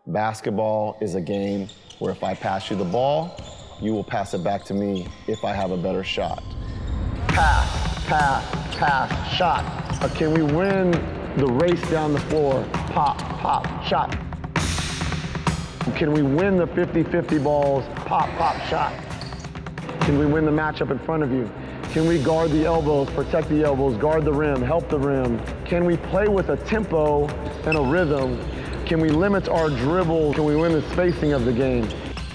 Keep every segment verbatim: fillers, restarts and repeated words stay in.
Basketball is a game where if I pass you the ball, you will pass it back to me if I have a better shot. Pass, pass, pass, shot. Or can we win the race down the floor? Pop, pop, shot. Can we win the fifty fifty balls? Pop, pop, shot. Can we win the matchup in front of you? Can we guard the elbows, protect the elbows, guard the rim, help the rim? Can we play with a tempo and a rhythm? Can we limit our dribble? Can we win the spacing of the game?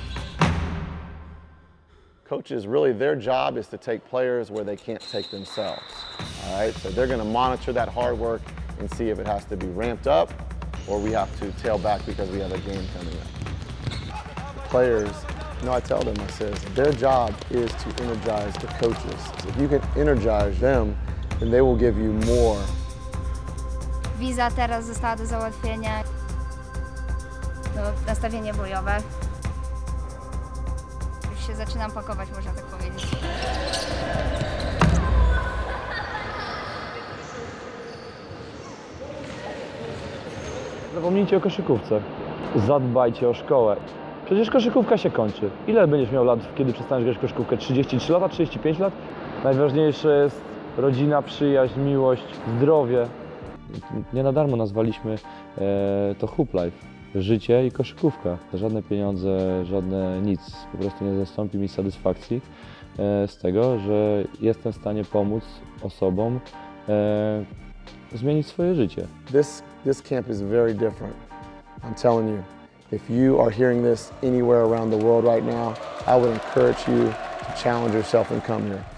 Coaches, really their job is to take players where they can't take themselves, all right? So they're gonna monitor that hard work and see if it has to be ramped up or we have to tail back because we have a game coming up. Players, you know, I tell them, I says, their job is to energize the coaches. If you can energize them, then they will give you more. Wiza teraz została do załatwienia. No, nastawienie bojowe. Już się zaczynam pakować, można tak powiedzieć. Zapomnijcie o koszykówce. Zadbajcie o szkołę. Przecież koszykówka się kończy. Ile będziesz miał lat, kiedy przestaniesz grać w koszykówkę? trzydzieści trzy lata, trzydzieści pięć lat? Najważniejsze jest rodzina, przyjaźń, miłość, zdrowie. Nie na darmo nazwaliśmy e, to Hoop Life. Życie i koszykówka. Żadne pieniądze, żadne nic. Po prostu nie zastąpi mi satysfakcji e, z tego, że jestem w stanie pomóc osobom e, zmienić swoje życie. This, this camp is very different. I'm telling you. If you are hearing this anywhere around the world right now, I would encourage you to challenge yourself and come here.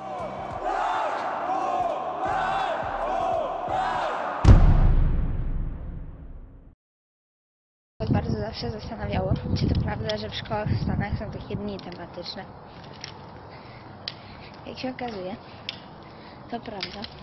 Bardzo zawsze zastanawiało, czy to prawda, że w szkołach w Stanach są takie dni tematyczne. Jak się okazuje, to prawda.